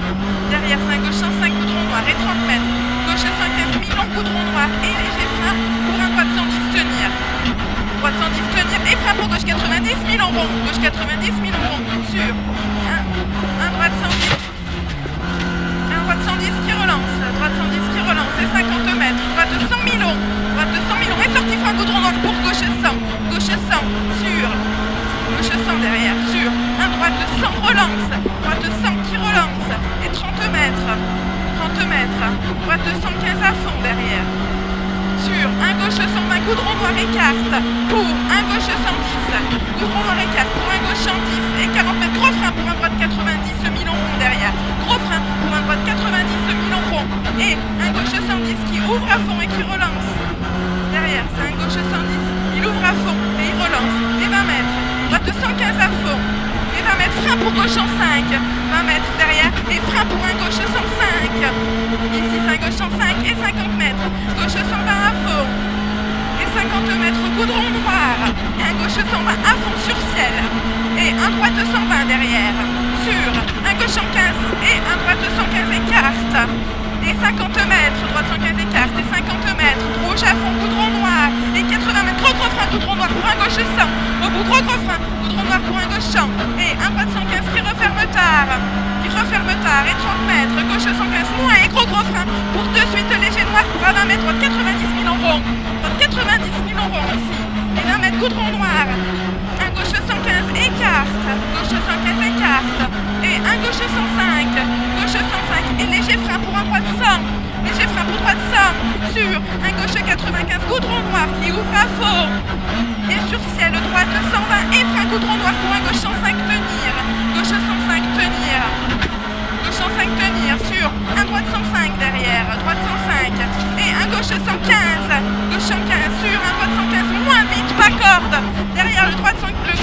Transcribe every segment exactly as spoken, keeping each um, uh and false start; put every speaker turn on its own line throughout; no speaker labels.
Derrière, c'est un gauche cent cinq, goudron noir et trente mètres. Gauche cent quinze, mi-long, goudron noir et léger frein pour un droite cent dix, tenir. Droite cent dix, tenir et frein pour gauche quatre-vingt-dix, mi-long rond. Gauche quatre-vingt-dix, mi-long rond, sûr. Un, un droite cent dix. Un droite cent dix qui relance. Droite cent dix qui relance et cinquante mètres. Droite cent, mi-long. Droite cent, mi-long et sortie frein, goudron noir pour gauche cent. Gauche cent, sûr. Gauche cent derrière, sûr. Un droite cent relance. Droite cent qui relance. Et trente mètres. trente mètres. Droite cent quinze à fond derrière. Sûr. Un gauche cent vingt, goudron noir écarte. Pour un gauche cent dix. Goudron noir écarte pour un gauche cent dix. Et quarante mètres. Gros frein pour un droite quatre-vingt-dix. Mi-long rond derrière. Gros frein pour un droite quatre-vingt-dix. Mi-long rond. Et un gauche cent dix qui ouvre à fond et qui relance. Derrière, c'est un gauche cent dix. Il ouvre à fond et il relance. Et vingt mètres. Droite cent quinze à fond. Et vingt mètres, frein pour gauche cent cinq. vingt mètres derrière. Et frein pour un gauche cent cinq. Ici, c'est un gauche cent cinq et cinquante mètres. Gauche cent vingt à fond. Et cinquante mètres, goudron noir. Et un gauche cent vingt à fond sur ciel. Et un droite cent vingt derrière. Sur un gauche cent quinze et un droite cent quinze écarte. Et cinquante mètres, droite cent quinze écarte. Et cinquante mètres, rouge à fond, goudron noir. Et quatre-vingts mètres, gros gros frein, goudron noir pour un gauche cent. Au bout, gros gros frein, goudron noir pour un gauche cent. Et un droite cent quinze qui referme tard. Qui referme tard. Et trente mètres, gauche cent quinze, moins. Et gros gros frein pour de suite léger noir pour un vingt mètres, droite quatre-vingt-dix mille en rond. Droite quatre-vingt-dix mille en rond ici. Et vingt mètres, goudron noir. Un gauche cent quinze écarte. Gauche cent quinze écarte. Et un gauche cent cinq. Gauche cent cinq. Et léger frein pour un droite cent. Léger frein pour droite cent. Sur un gauche quatre-vingt-quinze. Goudron noir qui ouvre à fond. Et sur ciel, droite cent vingt. Et frein goudron noir pour un gauche cent cinq tenir. Gauche cent cinq tenir. Gauche cent cinq tenir. Sur un droite cent cinq derrière. Droite cent cinq. Et un gauche cent quinze. Gauche cent quinze. Sur un droite cent quinze. Moins vite, pas corde. Derrière le droite cent quinze.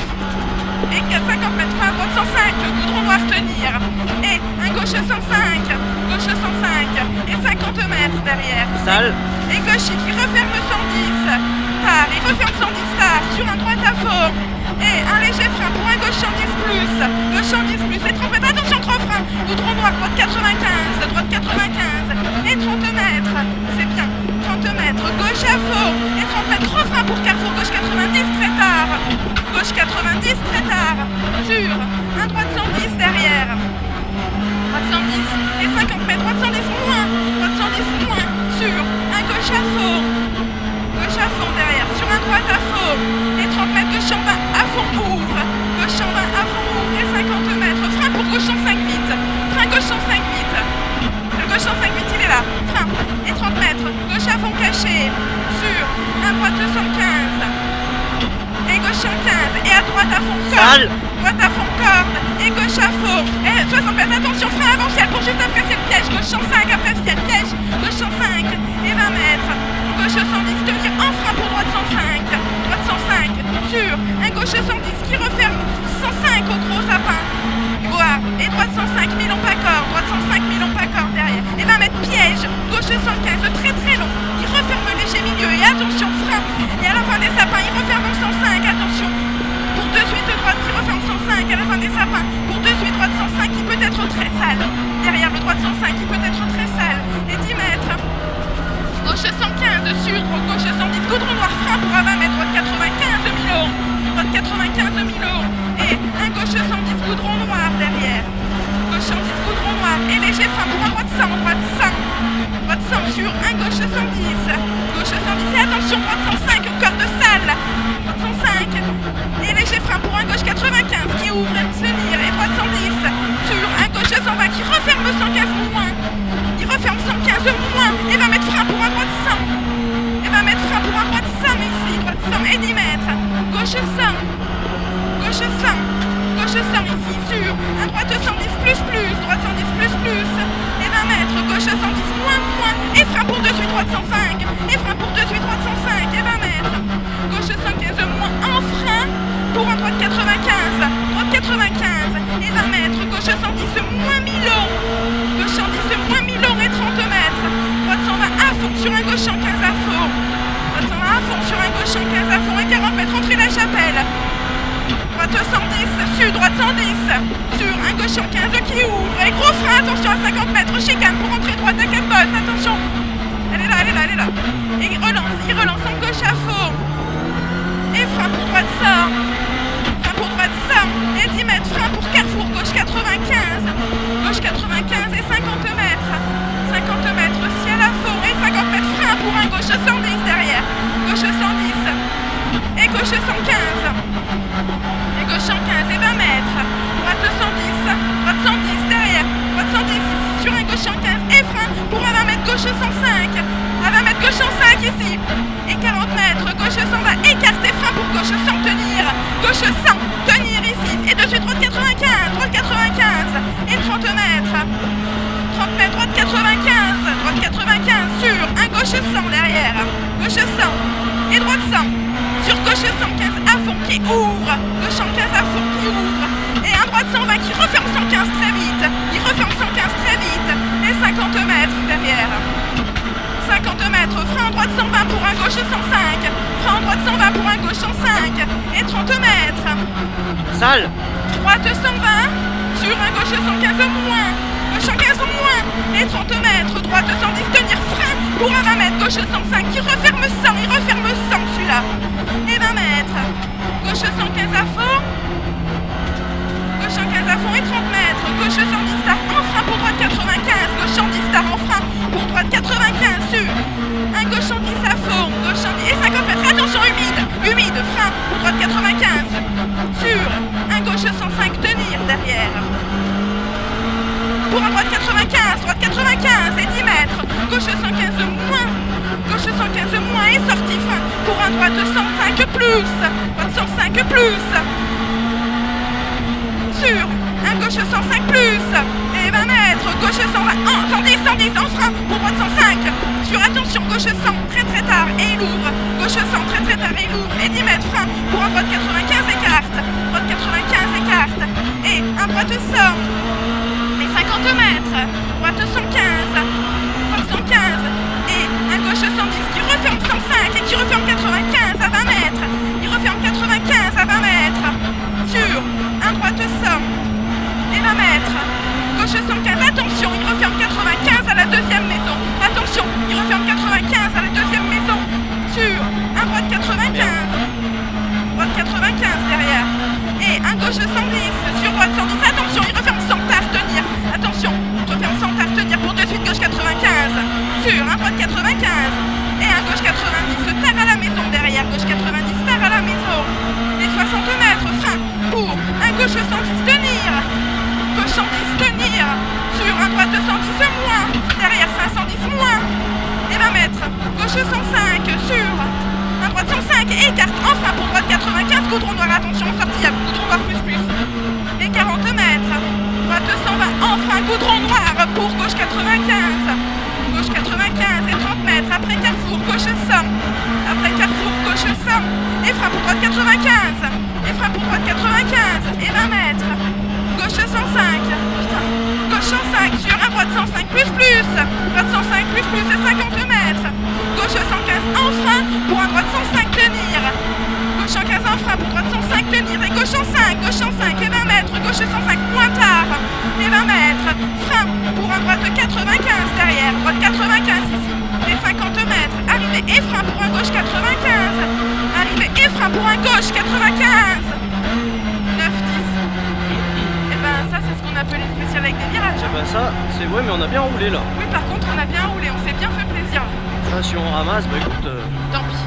Et cinquante mètres, un droite cent cinq, goudron noir tenir. Et un gauche cent cinq, gauche cent cinq. Et cinquante mètres derrière.
Salle.
Et gauche qui referme cent dix. Tard, il referme cent dix tard. Sur un droite à fond. Et un léger frein pour un gauche cent dix plus. Gauche cent dix plus. Et trente mètres, attention, gros frein. Goudron noir, droite quatre-vingt-quinze. Droite quatre-vingt-quinze. Et trente mètres. C'est bien. trente mètres, gauche à fond. Et trente mètres, gros frein pour carrefour. Gauche quatre-vingt-dix, très tard. Gauche quatre-vingt-dix, très tard. Sur un droite cent dix derrière. Droite cent dix. Et cinquante mètres, droite cent dix moins. Droite cent dix moins. Sur un gauche à fond. Gauche à fond derrière. Sur un droite à fond. Et trente mètres, gauche cent vingt à fond ouvre. Gauche cent vingt à fond ouvre. Et cinquante mètres. Frein pour gauche cent cinq huit. Frein gauche cent cinq huit. Le gauche cent cinq huit, il est là. Frein. Et trente mètres. Gauche à fond caché. Sur un droite cent quinze. Et gauche cent quinze. Et à droite à fond corde.
Salle.
Droite à fond corde. Et gauche à fond. Et soixante mètres. Attention, frein avant ciel pour juste après ciel piège. Gauche cent cinq après ciel piège. Gauche cent cinq. Et vingt mètres. Gauche cent dix. Tenir en frein pour droite cent cinq. Droite cent cinq. Sur un gauche cent dix qui referme cent cinq au gros sapin. Voir. Et droite cent cinq. Milon pas corde. Droite cent cinq. Milon pas corde derrière. Et vingt mètres piège. Gauche cent quinze. Très très long. Il referme léger milieu. Et attention, frein. Et à la fin des sapins, il referme cent cinq. Attention. Pour de suite droite, il referme cent cinq. À la fin des sapins. Pour de suite droite cent cinq, qui peut être très sale. Derrière le droite cent cinq, qui peut être très sale. Et dix mètres. Gauche cent quinze. Sur gauche cent dix. Goudron noir, frein pour un vingt mètres. Droite quatre-vingt-quinze. Milon. Droite quatre-vingt-quinze. Milon. Et un gauche cent dix. Goudron noir derrière. Gauche cent dix. Goudron noir. Et léger frein pour un droite cent. Droite cent. Droite cent sur un gauche cent dix. Gauche cent dix. Et attention, droite cent cinq. Corps de salle. Droite cent cinq. Et léger frein pour un gauche quatre-vingt-quinze qui ouvre et tenir. Et droite cent dix. Sur un gauche cent vingt qui referme cent quinze moins. Il referme cent quinze moins. Et va mettre frein pour un droite cent. Et va mettre frein pour un droite cent ici. Droite cent et dix mètres. Gauche cent. Gauche cent. Gauche cent ici. Sur un droite cent dix plus plus. Droite cent dix plus plus. Et vingt mètres. Gauche cent dix moins moins. Et frein pour de suite droite cent cinq. Et frein pour de suite droite cent cinq. Et vingt mètres. Gauche cent quinze moins en frein. Pour un droite quatre-vingt-quinze. Droite quatre-vingt-quinze. Et vingt mètres. Gauche cent dix moins Milon. Gauche cent dix moins Milon et trente mètres. Droite cent vingt à fond sur un gauche cent quinze à fond. Droite cent vingt à fond sur un gauche cent quinze à fond. Et quarante mètres. Entrée la chapelle. Droite cent dix. Sud. Droite cent dix. Sur un gauche cent quinze qui ouvre. Et gros frein. Attention à mètres, chicane pour entrer droite à quatre bonnes, attention. Elle est là, elle est là, elle est là. Et il relance, il relance en gauche à fond. Et frein pour droite, sort. Frein pour droite, sort. Et dix mètres, frein pour carrefour, gauche quatre-vingt-quinze. Gauche quatre-vingt-quinze et cinquante mètres. cinquante mètres, ciel à fond. Et cinquante mètres, frein pour un gauche cent dix derrière. Gauche cent dix. Et gauche cent quinze. Et gauche cent quinze et vingt mètres. Droite cent dix. Droite cent dix derrière. Droite cent dix ici sur un gauche cent quinze. Et frein pour un vingt mètres, gauche cent cinq. À vingt mètres, gauche cent cinq ici. Et quarante mètres, gauche cent vingt. Écarté, frein pour gauche cent tenir. Gauche cent tenir ici. Et dessus droite quatre-vingt-quinze. Droite quatre-vingt-quinze. Et trente mètres. trente mètres, droite quatre-vingt-quinze. Droite quatre-vingt-quinze sur un gauche cent derrière. Gauche cent. Et droite cent. Sur gauche cent quinze à fond qui ouvre. Gauche cent quinze à fond qui ouvre. Et un droite cent vingt qui referme cent quinze très vite. Il referme cent quinze très vite. Et cinquante mètres derrière. cinquante mètres, frein en droite cent vingt pour un gauche cent cinq. Frein en droite cent vingt pour un gauche cent cinq. Et trente mètres.
Sale.
Droite cent vingt sur un gauche cent quinze moins. Gauche cent quinze moins. Et trente mètres. Droite cent dix, tenir frein pour un vingt mètres. Gauche cent cinq qui referme cent. Il referme cent celui-là. Et vingt mètres. Gauche cent quinze à fond. Gauche cent quinze à fond et trente mètres. Gauche cent dix star en frein pour droite quatre-vingt-quinze. Gauche cent dix star en frein pour droite quatre-vingt-quinze sur un gauche cent dix à fond. Gauche cent dix et cinquante mètres. Attention humide. Humide. Frein pour droite quatre-vingt-quinze sur un gauche cent cinq tenir derrière. Pour un droite quatre-vingt-quinze. Droite quatre-vingt-quinze et dix mètres. Gauche cent quinze moins. Gauche cent quinze moins et sortie frein pour un droite cent cinq plus. Droite cent cinq plus. Sur un gauche cent cinq plus. Et vingt mètres. Gauche cent vingt. Oh, cent dix, cent dix en frein pour droite cent cinq. Sur attention, gauche cent très très tard et il ouvre. Gauche cent très très tard et il ouvre. Et dix mètres frein pour un droite quatre-vingt-quinze écarte. Droite quatre-vingt-quinze écarte. Et un droite cent. Et cinquante mètres. Droite cent quinze. Droite cent quinze. Et un gauche cent dix qui referme cent cinq et qui referme quatre-vingt-quinze à vingt mètres. Il referme quatre-vingt-quinze à vingt mètres. Sur un droite cent et vingt mètres. Gauche cent quinze, attention, il referme quatre-vingt-quinze à la deuxième maison. Attention, il referme quatre-vingt-quinze à la deuxième maison. Sur un droite quatre-vingt-quinze. Droite quatre-vingt-quinze derrière. Et un gauche cent dix sur droite cent dix. Attention, il referme cent tard tenir. Attention, il referme cent tard tenir pour de suite gauche quatre-vingt-quinze. Sur un droite quatre-vingt-quinze. Et un gauche quatre-vingt-dix tard à la maison derrière. Gauche quatre-vingt-dix tard à la maison. Et soixante mètres, frein pour un gauche cent dix tenir. Gauche cent dix tenir. Sur un droite cent dix moins. Derrière cinq cent dix moins. Et vingt mètres. Gauche cent cinq sur un droite cent cinq. Et écarte en frein pour droite quatre-vingt-quinze. Goudron noir, attention, sortie à goudron noir plus plus. Et quarante mètres. Droite cent vingt en frein, goudron noir pour gauche quatre-vingt-quinze. Gauche quatre-vingt-quinze et trente mètres. Après carrefour, gauche cent. Après carrefour, gauche cent. Et frein pour droite quatre-vingt-quinze. Et frein pour droite quatre-vingt-quinze. Et vingt mètres. Gauche cent cinq. Putain. Gauche cent cinq sur un droite cent cinq plus plus. Droite cent cinq plus plus et cinquante mètres. Gauche cent quinze en frein pour un droite cent cinq tenir. Gauche cent quinze en frein pour droite cent cinq tenir. Et gauche cent cinq. Gauche cent cinq et vingt mètres. Gauche cent cinq moins tard. Et vingt mètres. Frein pour un droite quatre-vingt-quinze derrière. Droite quatre-vingt-quinze ici. Et cinquante mètres. Arrivée et frein pour un gauche quatre-vingt-quinze. Arrivée et frein pour un gauche quatre-vingt-quinze. neuf dix. Et ben ça c'est ce qu'on appelle une spéciale avec des virages.
Ah bah ça, c'est ouais mais on a bien roulé là.
Oui par contre on a bien roulé, on s'est bien fait plaisir.
Ça si on ramasse, bah écoute... Euh...
Tant pis.